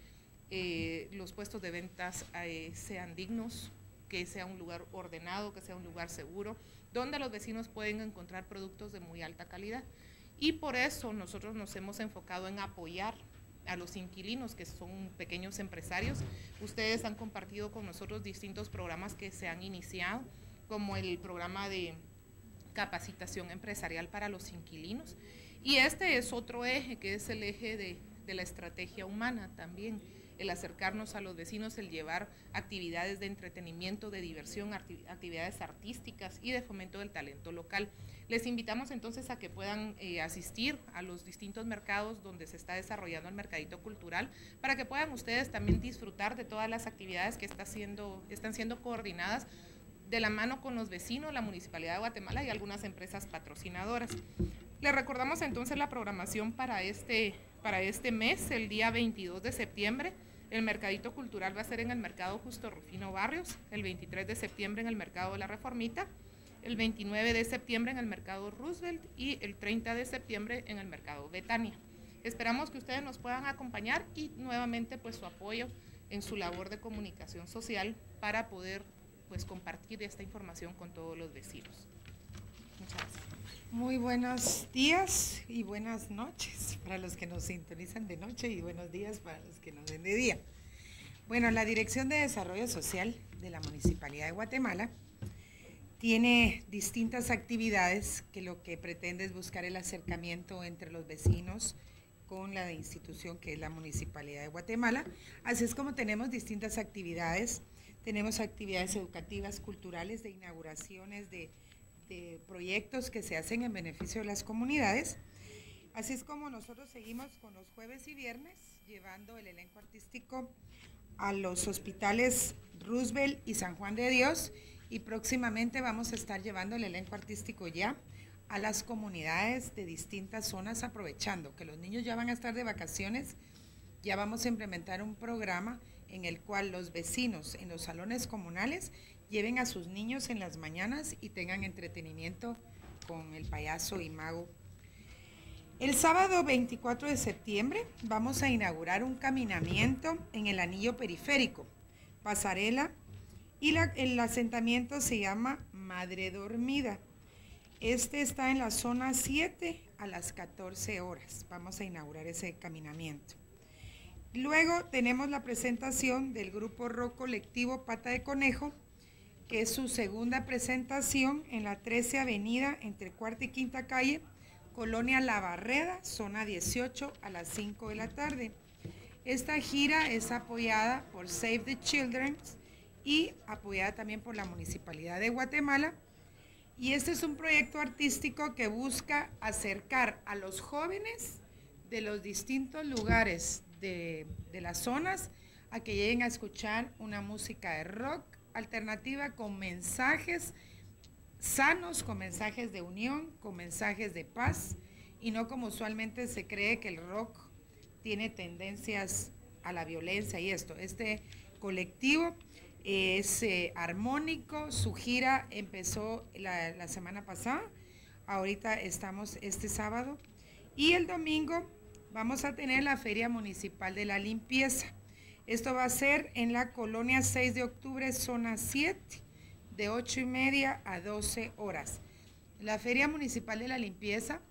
Eh, los puestos de ventas eh, sean dignos, que sea un lugar ordenado, que sea un lugar seguro, donde los vecinos pueden encontrar productos de muy alta calidad. Y por eso nosotros nos hemos enfocado en apoyar a los inquilinos, que son pequeños empresarios. Ustedes han compartido con nosotros distintos programas que se han iniciado, como el programa de capacitación empresarial para los inquilinos. Y este es otro eje, que es el eje de, de la estrategia humana también, el acercarnos a los vecinos, el llevar actividades de entretenimiento, de diversión, actividades artísticas y de fomento del talento local. Les invitamos entonces a que puedan eh, asistir a los distintos mercados donde se está desarrollando el Mercadito Cultural, para que puedan ustedes también disfrutar de todas las actividades que está siendo, están siendo coordinadas de la mano con los vecinos, la Municipalidad de Guatemala y algunas empresas patrocinadoras. Les recordamos entonces la programación para este, para este mes, el día veintidós de septiembre. El Mercadito Cultural va a ser en el Mercado Justo Rufino Barrios, el veintitrés de septiembre en el Mercado de la Reformita, el veintinueve de septiembre en el Mercado Roosevelt y el treinta de septiembre en el Mercado Betania. Esperamos que ustedes nos puedan acompañar y nuevamente pues su apoyo en su labor de comunicación social para poder pues compartir esta información con todos los vecinos. Muchas gracias. Muy buenos días y buenas noches para los que nos sintonizan de noche y buenos días para los que nos ven de día. Bueno, la Dirección de Desarrollo Social de la Municipalidad de Guatemala tiene distintas actividades que lo que pretende es buscar el acercamiento entre los vecinos con la institución que es la Municipalidad de Guatemala. Así es como tenemos distintas actividades. Tenemos actividades educativas, culturales, de inauguraciones, de de proyectos que se hacen en beneficio de las comunidades. Así es como nosotros seguimos con los jueves y viernes, llevando el elenco artístico a los hospitales Roosevelt y San Juan de Dios, y próximamente vamos a estar llevando el elenco artístico ya a las comunidades de distintas zonas, aprovechando que los niños ya van a estar de vacaciones. Ya vamos a implementar un programa en el cual los vecinos en los salones comunales lleven a sus niños en las mañanas y tengan entretenimiento con el payaso y mago. El sábado veinticuatro de septiembre vamos a inaugurar un caminamiento en el anillo periférico, pasarela, y la, el asentamiento se llama Madre Dormida. Este está en la zona siete a las catorce horas. Vamos a inaugurar ese caminamiento. Luego tenemos la presentación del grupo rock colectivo Pata de Conejo, que es su segunda presentación en la trece Avenida entre Cuarta y Quinta Calle, Colonia La Barreda, zona dieciocho, a las cinco de la tarde. Esta gira es apoyada por Save the Children y apoyada también por la Municipalidad de Guatemala. Y este es un proyecto artístico que busca acercar a los jóvenes de los distintos lugares de, de las zonas a que lleguen a escuchar una música de rock alternativa con mensajes sanos, con mensajes de unión, con mensajes de paz, y no como usualmente se cree que el rock tiene tendencias a la violencia y esto. Este colectivo es eh, armónico, su gira empezó la, la semana pasada, ahorita estamos este sábado, y el domingo vamos a tener la Feria Municipal de la Limpieza. Esto va a ser en la colonia seis de octubre, zona siete, de ocho y media a doce horas. La Feria Municipal de la Limpieza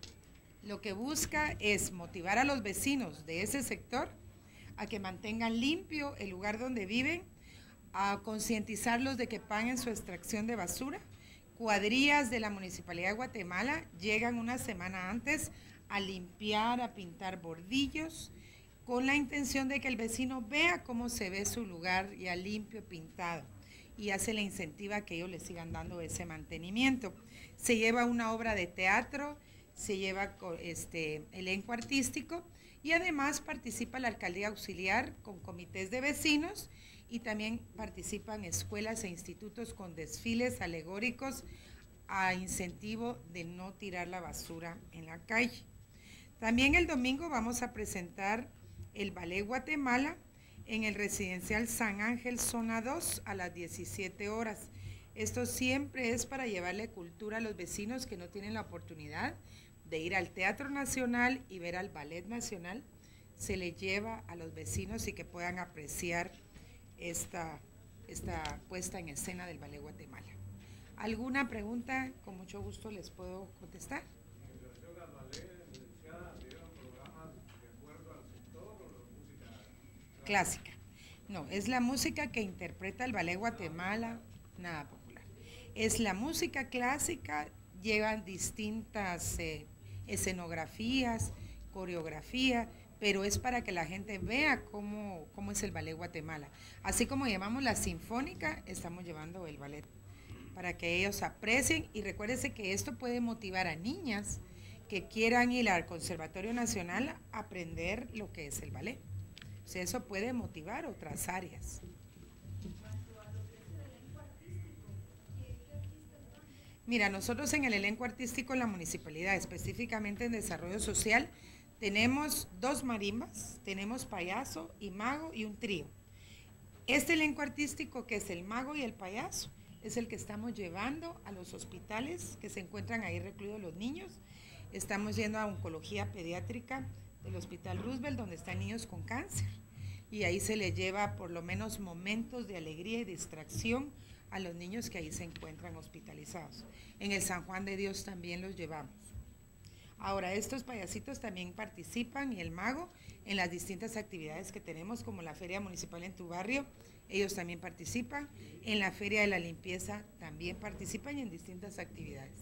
lo que busca es motivar a los vecinos de ese sector a que mantengan limpio el lugar donde viven, a concientizarlos de que paguen su extracción de basura. Cuadrillas de la Municipalidad de Guatemala llegan una semana antes a limpiar, a pintar bordillos, con la intención de que el vecino vea cómo se ve su lugar ya limpio, pintado, y hace la incentiva a que ellos le sigan dando ese mantenimiento. Se lleva una obra de teatro, se lleva este elenco artístico, y además participa la alcaldía auxiliar con comités de vecinos, y también participan escuelas e institutos con desfiles alegóricos a incentivo de no tirar la basura en la calle. También el domingo vamos a presentar el Ballet Guatemala en el residencial San Ángel, zona dos, a las diecisiete horas. Esto siempre es para llevarle cultura a los vecinos que no tienen la oportunidad de ir al Teatro Nacional y ver al Ballet Nacional. Se le lleva a los vecinos y que puedan apreciar esta, esta puesta en escena del Ballet Guatemala. ¿Alguna pregunta? Con mucho gusto les puedo contestar. Clásica. No, es la música que interpreta el Ballet Guatemala, nada popular. Es la música clásica, llevan distintas eh, escenografías, coreografía, pero es para que la gente vea cómo, cómo es el Ballet Guatemala. Así como llamamos la sinfónica, estamos llevando el ballet, para que ellos aprecien, y recuérdense que esto puede motivar a niñas que quieran ir al Conservatorio Nacional a aprender lo que es el ballet. O sea, eso puede motivar otras áreas. Mira, nosotros en el elenco artístico en la municipalidad, específicamente en desarrollo social, tenemos dos marimbas, tenemos payaso y mago y un trío. Este elenco artístico, que es el mago y el payaso, es el que estamos llevando a los hospitales que se encuentran ahí recluidos los niños. Estamos yendo a oncología pediátrica del Hospital Roosevelt, donde están niños con cáncer, y ahí se les lleva por lo menos momentos de alegría y distracción a los niños que ahí se encuentran hospitalizados. En el San Juan de Dios también los llevamos. Ahora, estos payasitos también participan, y el mago, en las distintas actividades que tenemos, como la Feria Municipal en tu barrio, ellos también participan. En la Feria de la Limpieza también participan, y en distintas actividades.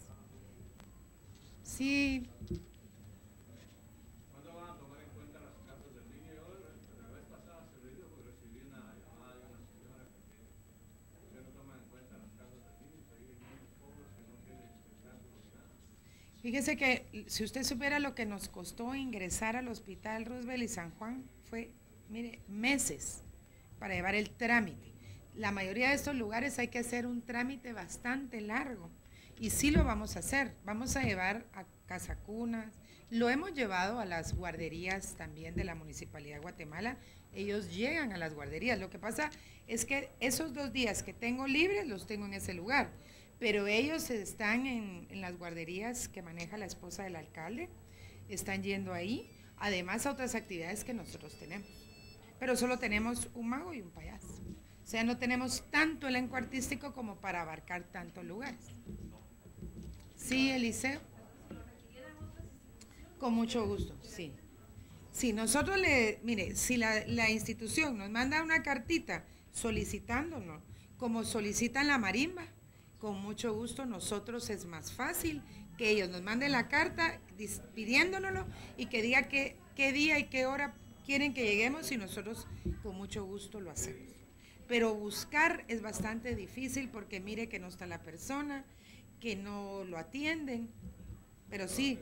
Sí. ¿Cuándo van a tomar en cuenta las casas del niño? Yo la vez pasada se lo digo porque recibí una llamada de una señora que no toma en cuenta las casas del niño, ahí hay niños pobres que no tienen espectáculos ni nada. Fíjese que si usted supiera lo que nos costó ingresar al Hospital Roosevelt y San Juan, fue, mire, meses para llevar el trámite. La mayoría de estos lugares hay que hacer un trámite bastante largo, y sí lo vamos a hacer. Vamos a llevar a casacunas, lo hemos llevado a las guarderías también de la Municipalidad de Guatemala. Ellos llegan a las guarderías. Lo que pasa es que esos dos días que tengo libres los tengo en ese lugar, pero ellos están en, en las guarderías que maneja la esposa del alcalde, están yendo ahí, además a otras actividades que nosotros tenemos. Pero solo tenemos un mago y un payaso. O sea, no tenemos tanto elenco artístico como para abarcar tantos lugares. Sí, Eliseo. Con mucho gusto, sí. Si nosotros le, mire, si la, la institución nos manda una cartita solicitándonos, como solicitan la marimba, con mucho gusto nosotros es más fácil que ellos nos manden la carta pidiéndonoslo y que diga qué, qué día y qué hora quieren que lleguemos y nosotros con mucho gusto lo hacemos. Pero buscar es bastante difícil porque mire que no está la persona, que no lo atienden, pero sí,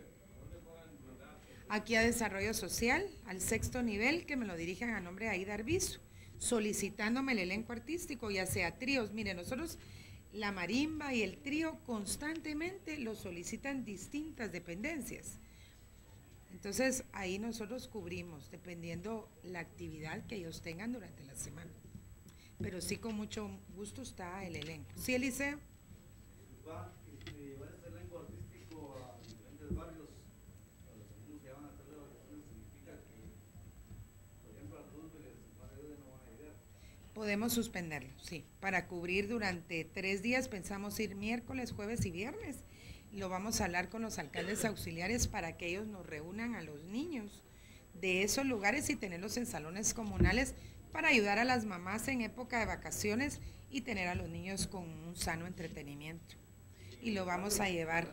aquí a Desarrollo Social, al sexto nivel, que me lo dirijan a nombre de Aida Arbizu, solicitándome el elenco artístico, ya sea tríos. Mire, nosotros la marimba y el trío constantemente lo solicitan distintas dependencias. Entonces, ahí nosotros cubrimos, dependiendo la actividad que ellos tengan durante la semana. Pero sí, con mucho gusto está el elenco. ¿Sí, Eliseo? Va, este, llevar este elenco artístico a diferentes barrios, a los niños que van a estar de vacaciones, significa que, por ejemplo, a Roosevelt, el barrio de no van a llegar. Podemos suspenderlo, sí. Para cubrir durante tres días, pensamos ir miércoles, jueves y viernes. Lo vamos a hablar con los alcaldes auxiliares para que ellos nos reúnan a los niños de esos lugares y tenerlos en salones comunales para ayudar a las mamás en época de vacaciones y tener a los niños con un sano entretenimiento. Y lo vamos a llevar.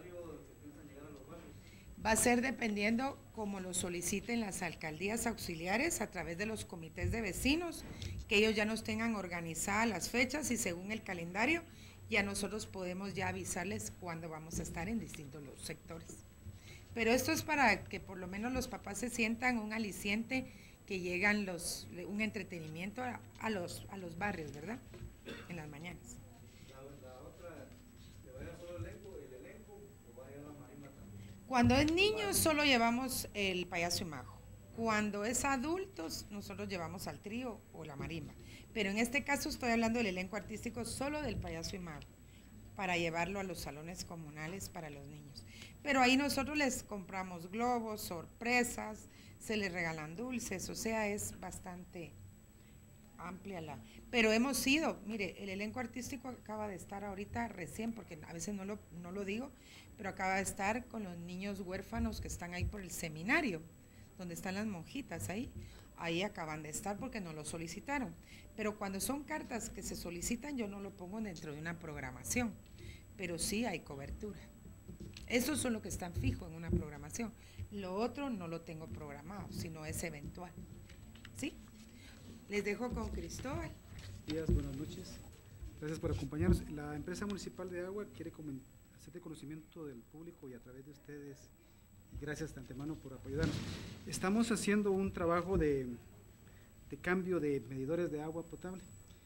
Va a ser dependiendo como lo soliciten las alcaldías auxiliares a través de los comités de vecinos, que ellos ya nos tengan organizadas las fechas y según el calendario ya nosotros podemos ya avisarles cuándo vamos a estar en distintos los sectores. Pero esto es para que por lo menos los papás se sientan un aliciente, que llegan los, un entretenimiento a, a, los, a los barrios, ¿verdad? En las mañanas. La, la otra, ¿le va a llevar solo el elenco, el elenco o va a llevar la marimba también? Cuando es niño solo llevamos el payaso y mago. Cuando es adultos nosotros llevamos al trío o la marimba. Pero en este caso estoy hablando del elenco artístico solo del payaso y mago, para llevarlo a los salones comunales para los niños. Pero ahí nosotros les compramos globos, sorpresas, se les regalan dulces, o sea, es bastante amplia la... Pero hemos ido, mire, el elenco artístico acaba de estar ahorita recién, porque a veces no lo, no lo digo, pero acaba de estar con los niños huérfanos que están ahí por el seminario, donde están las monjitas ahí. Ahí acaban de estar porque nos lo solicitaron. Pero cuando son cartas que se solicitan, yo no lo pongo dentro de una programación, pero sí hay cobertura. Esos son los que están fijos en una programación. Lo otro no lo tengo programado, sino es eventual. ¿Sí? Les dejo con Cristóbal. Buenos días, buenas noches. Gracias por acompañarnos. La empresa municipal de agua quiere hacer de conocimiento del público y a través de ustedes, y gracias de antemano por apoyarnos. Estamos haciendo un trabajo de, de cambio de medidores de agua potable.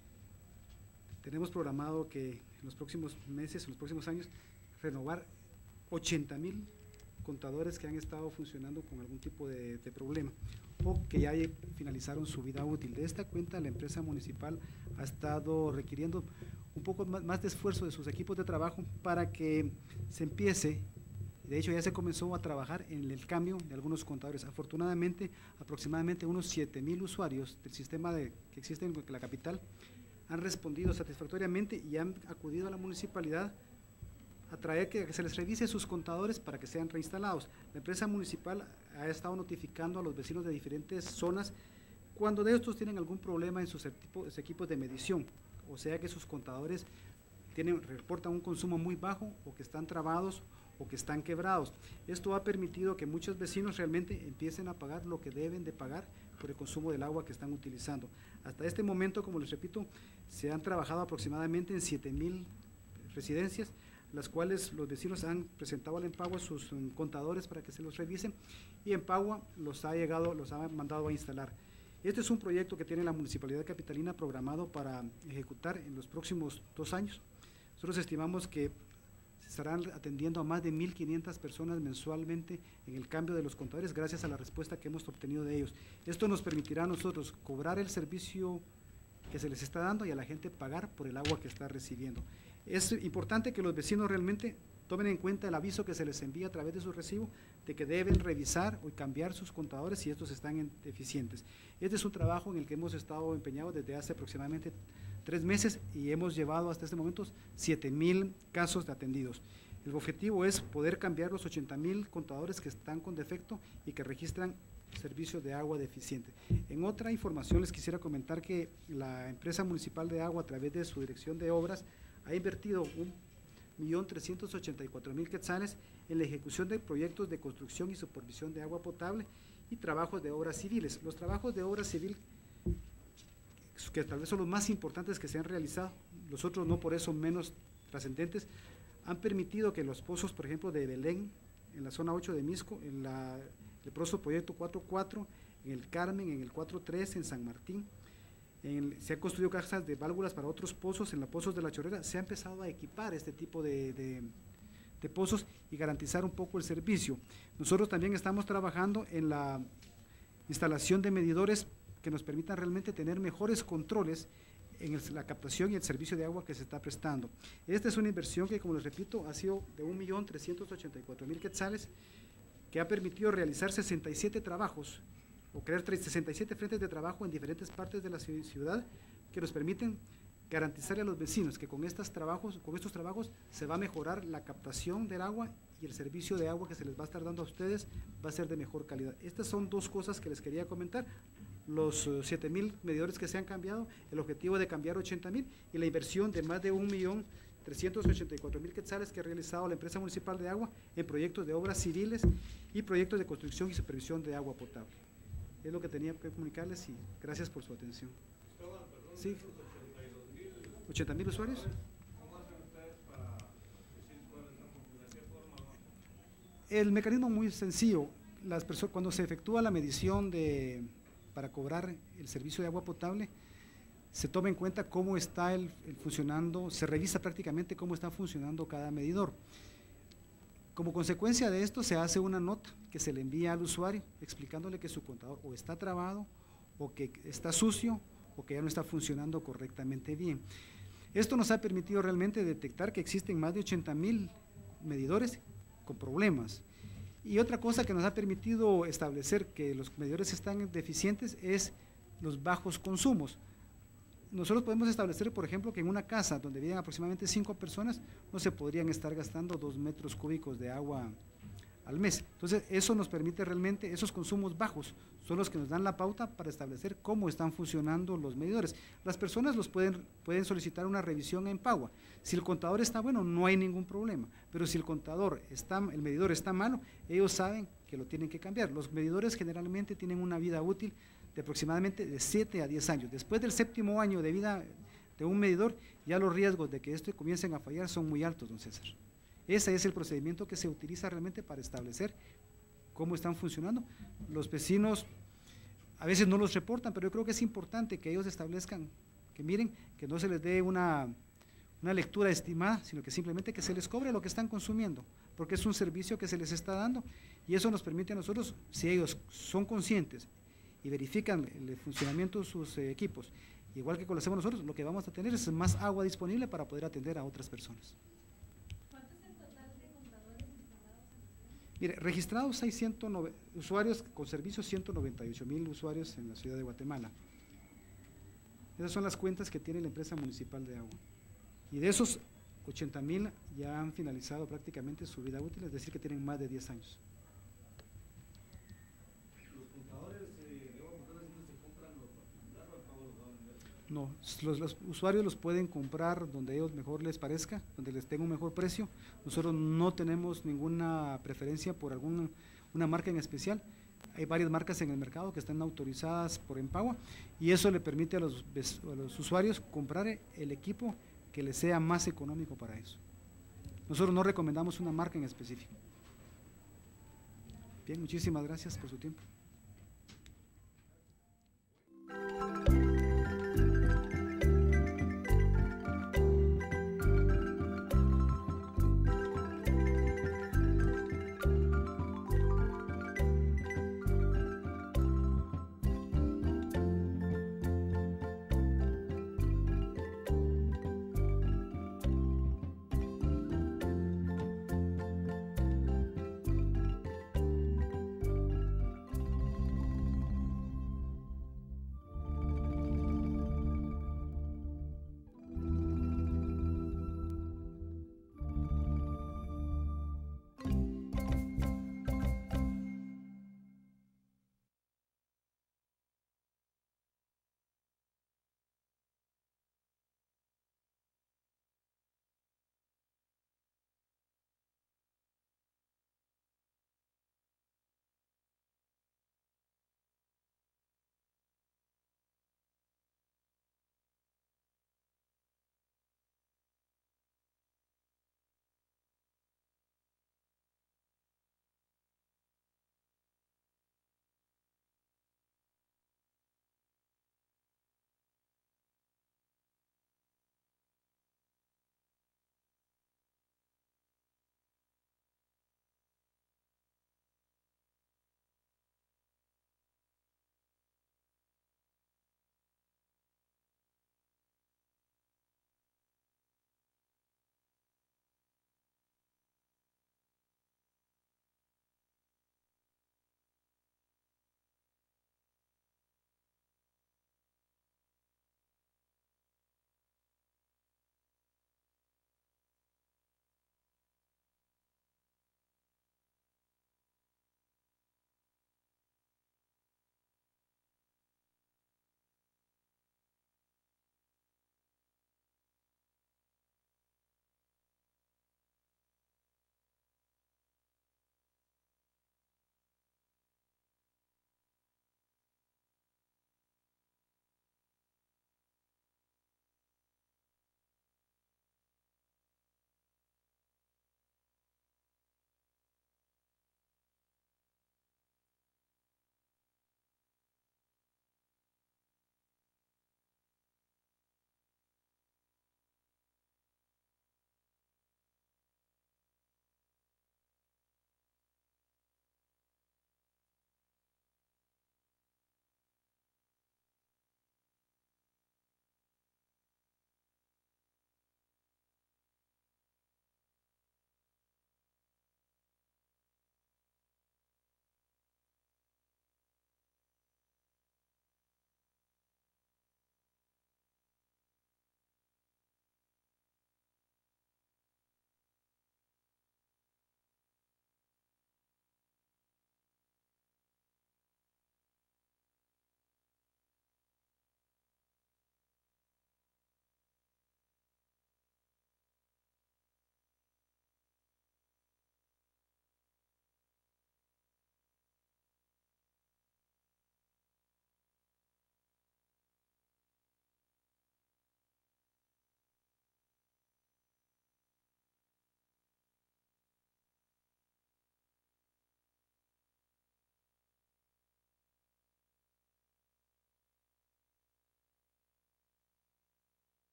Tenemos programado que en los próximos meses, en los próximos años, renovar ochenta mil contadores que han estado funcionando con algún tipo de, de problema o que ya finalizaron su vida útil. De esta cuenta, la empresa municipal ha estado requiriendo un poco más, más de esfuerzo de sus equipos de trabajo para que se empiece, de hecho ya se comenzó a trabajar en el cambio de algunos contadores. Afortunadamente, aproximadamente unos siete mil usuarios del sistema de, que existe en la capital han respondido satisfactoriamente y han acudido a la municipalidad a traer que se les revise sus contadores para que sean reinstalados. La empresa municipal ha estado notificando a los vecinos de diferentes zonas cuando de estos tienen algún problema en sus equipos, equipos de medición, o sea que sus contadores tienen, reportan un consumo muy bajo o que están trabados o que están quebrados. Esto ha permitido que muchos vecinos realmente empiecen a pagar lo que deben de pagar por el consumo del agua que están utilizando. Hasta este momento, como les repito, se han trabajado aproximadamente en siete mil residencias, las cuales los vecinos han presentado al Empagua sus um, contadores para que se los revisen y Empagua los ha llegado, los ha mandado a instalar. Este es un proyecto que tiene la Municipalidad Capitalina programado para ejecutar en los próximos dos años. Nosotros estimamos que se estarán atendiendo a más de mil quinientas personas mensualmente en el cambio de los contadores gracias a la respuesta que hemos obtenido de ellos. Esto nos permitirá a nosotros cobrar el servicio que se les está dando y a la gente pagar por el agua que está recibiendo. Es importante que los vecinos realmente tomen en cuenta el aviso que se les envía a través de su recibo de que deben revisar o cambiar sus contadores si estos están deficientes. Este es un trabajo en el que hemos estado empeñados desde hace aproximadamente tres meses y hemos llevado hasta este momento siete mil casos de atendidos. El objetivo es poder cambiar los ochenta mil contadores que están con defecto y que registran servicio de agua deficiente. En otra información les quisiera comentar que la empresa municipal de agua, a través de su dirección de obras, ha invertido un millón trescientos ochenta y cuatro mil quetzales en la ejecución de proyectos de construcción y supervisión de agua potable y trabajos de obras civiles. Los trabajos de obra civil, que tal vez son los más importantes que se han realizado, los otros no por eso menos trascendentes, han permitido que los pozos, por ejemplo, de Belén, en la zona ocho de Misco, en la, el proceso proyecto cuatro cuatro, en el Carmen, en el cuatro tres, en San Martín, en, se han construido cajas de válvulas para otros pozos, en los pozos de la Chorrera, se ha empezado a equipar este tipo de, de, de pozos y garantizar un poco el servicio. Nosotros también estamos trabajando en la instalación de medidores que nos permitan realmente tener mejores controles en el, la captación y el servicio de agua que se está prestando. Esta es una inversión que, como les repito, ha sido de un millón trescientos ochenta y cuatro mil quetzales, que ha permitido realizar sesenta y siete trabajos, o crear sesenta y siete frentes de trabajo en diferentes partes de la ciudad, que nos permiten garantizarle a los vecinos que con estos trabajos, con estos trabajos se va a mejorar la captación del agua y el servicio de agua que se les va a estar dando a ustedes va a ser de mejor calidad. Estas son dos cosas que les quería comentar. Los uh, siete mil medidores que se han cambiado, el objetivo de cambiar ochenta mil y la inversión de más de un millón trescientos ochenta y cuatro mil quetzales que ha realizado la empresa municipal de agua en proyectos de obras civiles y proyectos de construcción y supervisión de agua potable. Es lo que tenía que comunicarles y gracias por su atención. Sí. ochenta mil usuarios. ¿Cómo hacen ustedes para decir cuáles son, de qué forma? El mecanismo muy sencillo. Las personas, cuando se efectúa la medición de para cobrar el servicio de agua potable, se toma en cuenta cómo está el, el funcionando, se revisa prácticamente cómo está funcionando cada medidor. Como consecuencia de esto se hace una nota que se le envía al usuario explicándole que su contador o está trabado o que está sucio o que ya no está funcionando correctamente bien. Esto nos ha permitido realmente detectar que existen más de ochenta mil medidores con problemas. Y otra cosa que nos ha permitido establecer que los medidores están deficientes es los bajos consumos. Nosotros podemos establecer, por ejemplo, que en una casa donde viven aproximadamente cinco personas no se podrían estar gastando dos metros cúbicos de agua al mes. Entonces, eso nos permite realmente, esos consumos bajos son los que nos dan la pauta para establecer cómo están funcionando los medidores. Las personas los pueden, pueden solicitar una revisión en Pagua. Si el contador está bueno, no hay ningún problema, pero si el contador está, el medidor está malo, ellos saben que lo tienen que cambiar. Los medidores generalmente tienen una vida útil de aproximadamente de siete a diez años. Después del séptimo año de vida de un medidor, ya los riesgos de que esto comiencen a fallar son muy altos, don César. Ese es el procedimiento que se utiliza realmente para establecer cómo están funcionando. Los vecinos a veces no los reportan, pero yo creo que es importante que ellos establezcan, que miren, que no se les dé una, una lectura estimada, sino que simplemente que se les cobre lo que están consumiendo, porque es un servicio que se les está dando y eso nos permite a nosotros, si ellos son conscientes y verifican el funcionamiento de sus eh, equipos, igual que lo hacemos nosotros, lo que vamos a tener es más agua disponible para poder atender a otras personas. Mire, registrados hay ciento noventa usuarios con servicios, ciento noventa y ocho mil usuarios en la ciudad de Guatemala. Esas son las cuentas que tiene la empresa municipal de agua. Y de esos ochenta mil ya han finalizado prácticamente su vida útil, es decir, que tienen más de diez años. ¿Los contadores eh, de agua potable se compran los particulares o todos los van a vender? No, los, los usuarios los pueden comprar donde ellos mejor les parezca, donde les tenga un mejor precio. Nosotros no tenemos ninguna preferencia por alguna una marca en especial. Hay varias marcas en el mercado que están autorizadas por Empagua y eso le permite a los, a los usuarios comprar el equipo que les sea más económico para eso. Nosotros no recomendamos una marca en específico. Bien, muchísimas gracias por su tiempo.